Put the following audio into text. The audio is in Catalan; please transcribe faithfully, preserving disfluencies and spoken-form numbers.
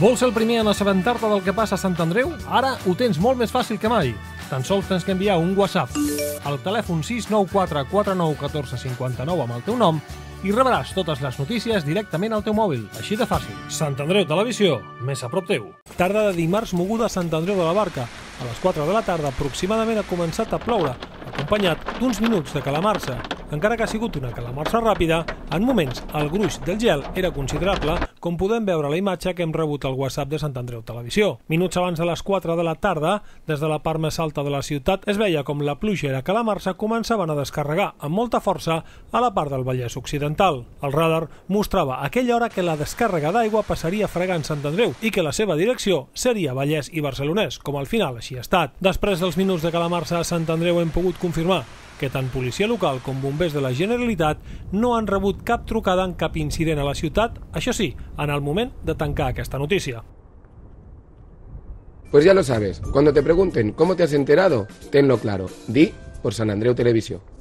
Vols ser el primer en assabentar-te del que passa a Sant Andreu? Ara ho tens molt més fàcil que mai. Tan sols tens que enviar un WhatsApp al telèfon sis nou quatre quatre nou un quatre cinc nou amb el teu nom i rebràs totes les notícies directament al teu mòbil. Així de fàcil. Sant Andreu Televisió, més a prop teu. Tarda de dimarts moguda a Sant Andreu de la Barca. A les quatre de la tarda aproximadament ha començat a ploure, acompanyat d'uns minuts de calamarsa. Encara que ha sigut una calamarsa ràpida, en moments el gruix del gel era considerable, com podem veure a la imatge que hem rebut al WhatsApp de Sant Andreu Televisió. Minuts abans de les quatre de la tarda, des de la part més alta de la ciutat, es veia com la pluja i la calamarsa començaven a descarregar amb molta força a la part del Vallès Occidental. El radar mostrava a aquella hora que la descàrrega d'aigua passaria fregant Sant Andreu i que la seva direcció seria Vallès i Barcelonès, com al final així ha estat. Després dels minuts de calamarsa a Sant Andreu hem pogut confirmar que tant policia local com bombers de la Generalitat no han rebut cap trucada en cap incident a la ciutat, això sí, en el moment de tancar aquesta notícia. Pues ya lo sabes, cuando te pregunten cómo te has enterado, tenlo claro, di por Sant Andreu Televisió.